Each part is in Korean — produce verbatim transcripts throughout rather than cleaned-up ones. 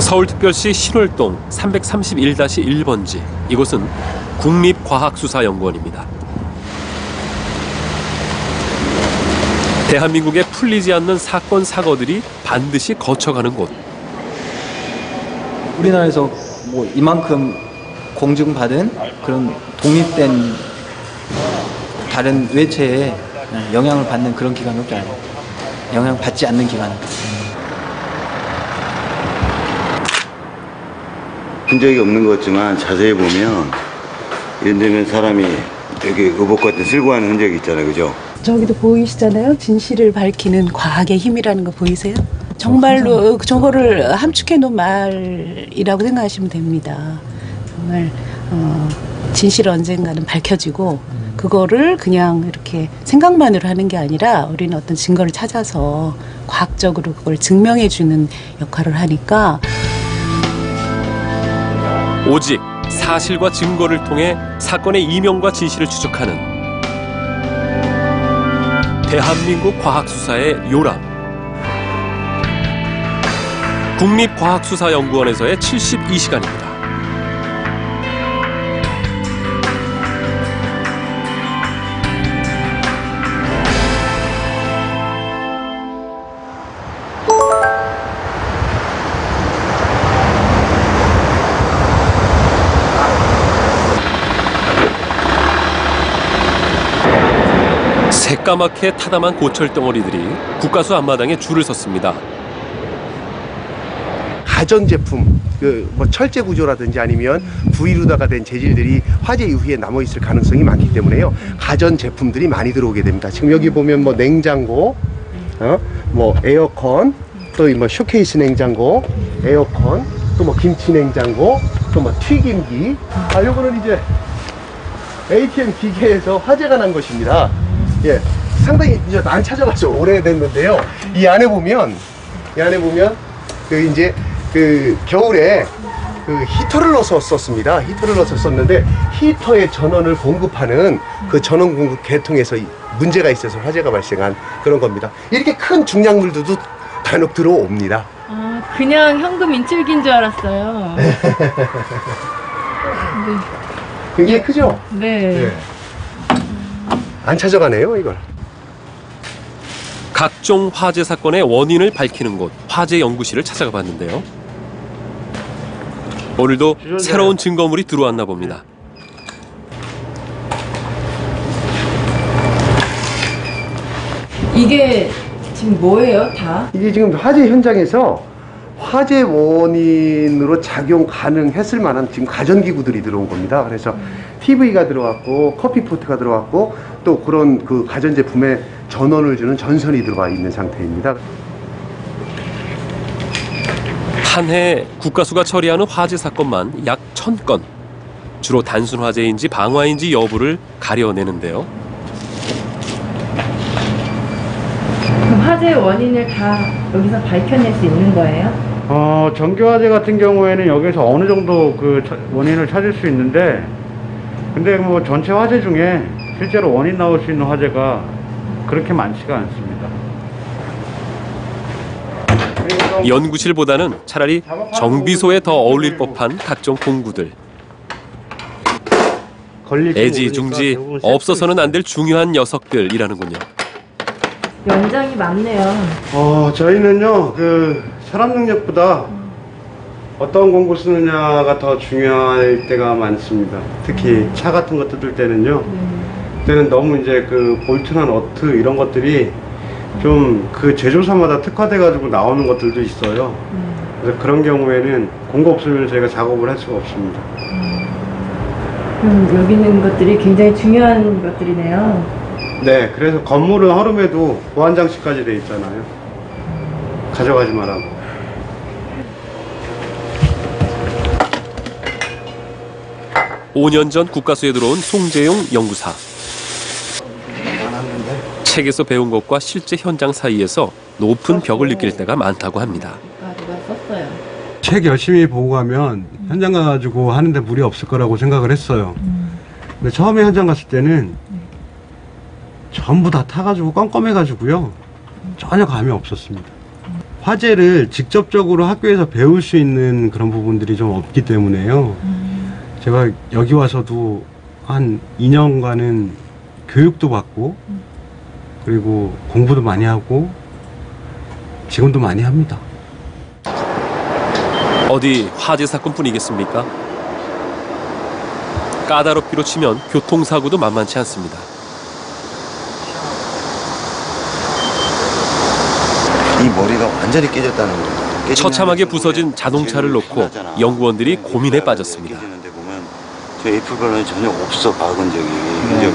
서울특별시 신월동 삼백삼십일 일 번지. 이곳은 국립과학수사연구원입니다. 대한민국에 풀리지 않는 사건, 사고들이 반드시 거쳐가는 곳. 우리나라에서 뭐 이만큼 공증받은 그런 독립된 다른 외체에 영향을 받는 그런 기관밖에 아니에요. 영향을 받지 않는 기관. 흔적이 없는 것 같지만 자세히 보면 이런 데면 사람이 여기 의복 같은 쓸고 하는 흔적이 있잖아요, 그죠? 저기도 보이시잖아요. 진실을 밝히는 과학의 힘이라는 거 보이세요? 정말로 저거를 함축해 놓은 말이라고 생각하시면 됩니다. 정말 어, 진실은 언젠가는 밝혀지고 그거를 그냥 이렇게 생각만으로 하는 게 아니라 우리는 어떤 증거를 찾아서 과학적으로 그걸 증명해 주는 역할을 하니까 오직 사실과 증거를 통해 사건의 이명과 진실을 추적하는 대한민국 과학수사의 요람. 국립과학수사연구원에서의 칠십이 시간입니다. 새까맣게 타담한 고철 덩어리들이 국가수 앞마당에 줄을 섰습니다. 가전제품, 그 뭐 철제 구조라든지 아니면 구이루다가 된 재질들이 화재 이후에 남아 있을 가능성이 많기 때문에요. 가전제품들이 많이 들어오게 됩니다. 지금 여기 보면 뭐 냉장고, 어? 뭐 에어컨, 또 뭐 쇼케이스 냉장고, 에어컨, 또 뭐 김치 냉장고, 또 뭐 튀김기. 아, 요거는 이제 에이티엠 기계에서 화재가 난 것입니다. 예, 상당히 이제 안 찾아가서 오래됐는데요. 이 안에 보면, 이 안에 보면 그 이제 그 겨울에 그 히터를 넣어서 썼습니다. 히터를 넣어서 썼는데 히터의 전원을 공급하는 그 전원 공급 계통에서 문제가 있어서 화재가 발생한 그런 겁니다. 이렇게 큰 중량물들도 간혹 들어옵니다. 아, 그냥 현금 인출기인 줄 알았어요. 네. 굉장히 크죠? 네. 네. 안 찾아가네요, 이걸. 각종 화재 사건의 원인을 밝히는 곳, 화재연구실을 찾아가 봤는데요. 오늘도 새로운 증거물이 들어왔나 봅니다. 이게 지금 뭐예요, 다? 이게 지금 화재 현장에서 화재 원인으로 작용 가능했을 만한 지금 가전기구들이 들어온 겁니다. 그래서 티비가 들어왔고 커피포트가 들어왔고 또 그런 그 가전제품에 전원을 주는 전선이 들어와 있는 상태입니다. 한 해 국가수가 처리하는 화재 사건만 약 천 건. 주로 단순 화재인지 방화인지 여부를 가려내는데요. 그럼 화재 원인을 다 여기서 밝혀낼 수 있는 거예요? 어, 전기화재 같은 경우에는 여기서 어느 정도 그 원인을 찾을 수 있는데, 근데 뭐 전체 화재 중에 실제로 원인 나올 수 있는 화재가 그렇게 많지가 않습니다. 연구실보다는 차라리 정비소에 더 어울릴 법한 각종 공구들. 애지중지 없어서는 안 될 중요한 녀석들이라는군요. 연장이 많네요. 어, 저희는요, 그 사람 능력보다 어떤 공구 쓰느냐가 더 중요할 때가 많습니다. 특히 차 같은 거 뜯을 때는요. 그때는 너무 이제 그 볼트나 너트 이런 것들이 좀 그 제조사마다 특화돼 가지고 나오는 것들도 있어요. 그래서 그런 경우에는 공구 없으면 저희가 작업을 할 수가 없습니다. 그럼 여기 있는 것들이 굉장히 중요한 것들이네요. 네, 그래서 건물은 허름해도 보안 장치까지 돼 있잖아요. 가져가지 말라고. 오 년 전 국가수에 들어온 송재용 연구사. 책에서 배운 것과 실제 현장 사이에서 높은 벽을 느낄 때가 많다고 합니다. 누가 썼어요? 책 열심히 보고 가면 현장 가가지고 하는데 무리 없을 거라고 생각을 했어요. 근데 처음에 현장 갔을 때는 전부 다 타가지고 껌껌해가지고요. 전혀 감이 없었습니다. 화재를 직접적으로 학교에서 배울 수 있는 그런 부분들이 좀 없기 때문에요. 음. 제가 여기 와서도 한 이 년간은 교육도 받고 음. 그리고 공부도 많이 하고 지금도 많이 합니다. 어디 화재 사건뿐이겠습니까? 까다롭기로 치면 교통사고도 만만치 않습니다. 이 머리가 완전히 깨졌다는 거예요. 처참하게 부서진 자동차를 놓고 연구원들이 고민에 빠졌습니다. 보면 저 에이프별은 전혀 없어. 박은 적이, 흔적이.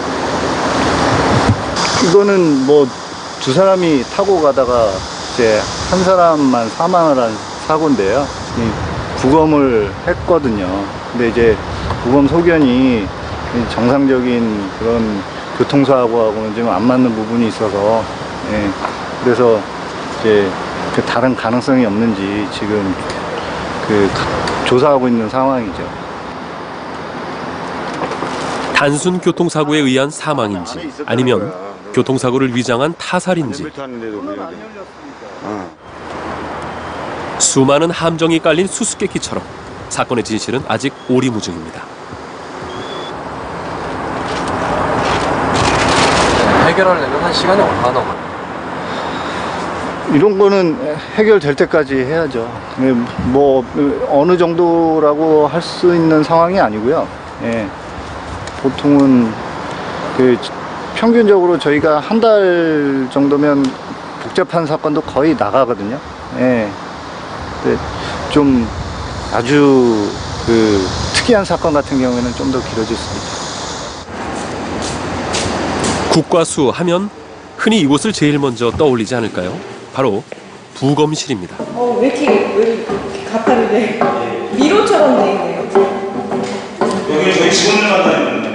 이거는 뭐 두 사람이 타고 가다가 이제 한 사람만 사망을 한 사고인데요. 이 부검을 했거든요. 근데 이제 부검 소견이 정상적인 그런 교통사고하고는 좀 안 맞는 부분이 있어서, 예, 그래서 이제 그 다른 가능성이 없는지 지금 그 조사하고 있는 상황이죠. 단순 교통사고에 의한 사망인지 아니면 교통사고를 위장한 타살인지 수많은 함정이 깔린 수수께끼처럼 사건의 진실은 아직 오리무중입니다. 해결하려면 한 시간이 얼마나 걸려요? 이런 거는 해결될 때까지 해야죠. 뭐 어느 정도라고 할 수 있는 상황이 아니고요. 예. 보통은 그 평균적으로 저희가 한 달 정도면 복잡한 사건도 거의 나가거든요. 예. 근데 좀 아주 그 특이한 사건 같은 경우에는 좀 더 길어질 수 있죠. 국과수 하면 흔히 이곳을 제일 먼저 떠올리지 않을까요? 바로 부검실입니다. 어, 왜 이렇게, 왜 이렇게 가파르게 미로처럼 돼 있네요. 여기 저희 직원들만 다니는데.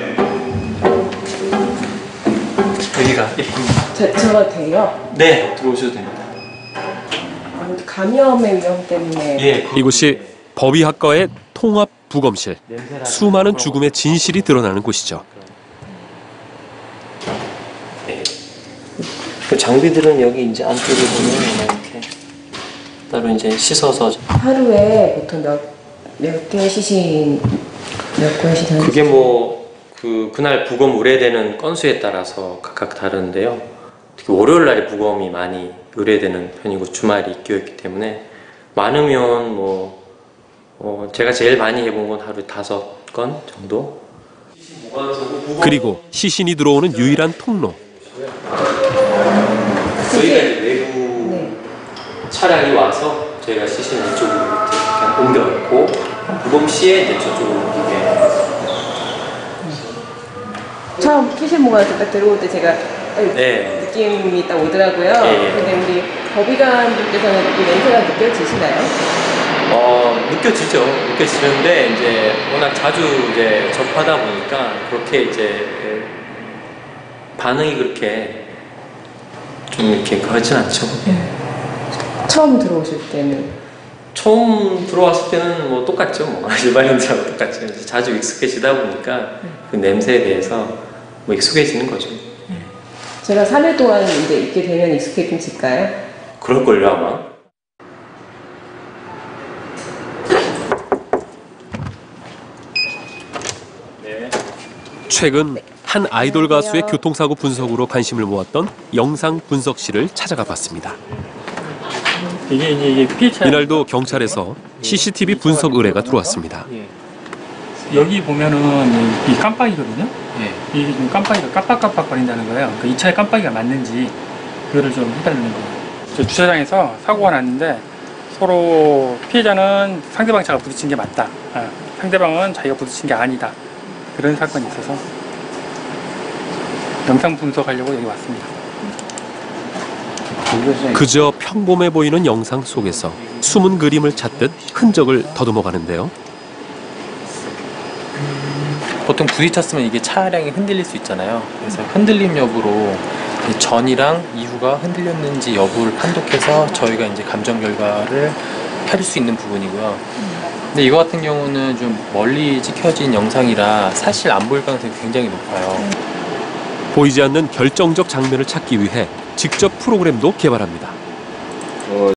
여기가 예쁩니다. 저, 저 돼요? 네, 들어오셔도 됩니다. 아무튼 감염의 위험 때문에. 예, 이곳이 법의학과의 통합 부검실. 수많은 죽음의 진실이 드러나는 곳이죠. 그 장비들은 여기 이제 안쪽에 보면 이렇게 따로 이제 씻어서. 하루에 보통 몇, 몇 개 시신, 몇 건씩 하는? 그게 뭐 그 그날 부검 의뢰되는 건수에 따라서 각각 다른데요. 특히 월요일 날에 부검이 많이 의뢰되는 편이고 주말이 끼어있기 때문에 많으면 뭐 어 제가 제일 많이 해본 건 하루에 다섯 건 정도. 그리고 시신이 들어오는 유일한 통로. 저희가 이제 외부 네. 차량이 와서 저희가 시신을 이쪽으로 이렇게 그냥 옮겨놓고 부검 시에 이제 저쪽으로 옮기게. 처음 시신모가 딱 들어올 때 제가 네. 느낌이 딱 오더라고요. 예, 예. 근데 우리 법의관분께서는 이 냄새가 느껴지시나요? 어 느껴지죠. 느껴지는데 이제 워낙 자주 이제 접하다 보니까 그렇게 이제 반응이 그렇게 좀 이렇게 그렇진 않죠. 네. 처음 들어오실 때는? 처음 들어왔을 때는 뭐 똑같죠. 뭐 일반인들하고 똑같죠. 자주 익숙해지다 보니까 네. 그 냄새에 대해서 뭐 익숙해지는 거죠. 네. 제가 삼 일 동안 이제 있게 되면 익숙해질까요? 그럴걸요 아마. 네. 최근 한 아이돌 가수의 교통사고 분석으로 관심을 모았던 영상 분석실을 찾아가 봤습니다. 이게 이제 이게 피해차. 이날도 경찰에서 씨씨티비 분석 의뢰가 들어왔습니다. 예. 여기 보면은 이 깜빡이거든요. 예. 이 깜빡이가 깜빡깜빡 거린다는 거예요. 그러니까 이 차에 깜빡이가 맞는지 그거를 좀 해달라는 거예요. 저 주차장에서 사고가 났는데 서로 피해자는 상대방 차가 부딪힌 게 맞다. 아, 상대방은 자기가 부딪힌 게 아니다. 그런 사건이 있어서 영상 분석하려고 여기 왔습니다. 그저 평범해 보이는 영상 속에서 숨은 그림을 찾듯 흔적을 더듬어 가는데요. 보통 부딪혔으면 이게 차량이 흔들릴 수 있잖아요. 그래서 흔들림 여부로 전이랑 이후가 흔들렸는지 여부를 판독해서 저희가 이제 감정 결과를 할 수 있는 부분이고요. 근데 이거 같은 경우는 좀 멀리 찍혀진 영상이라 사실 안 보일 가능성이 굉장히 높아요. 보이지 않는 결정적 장면을 찾기 위해 직접 프로그램도 개발합니다.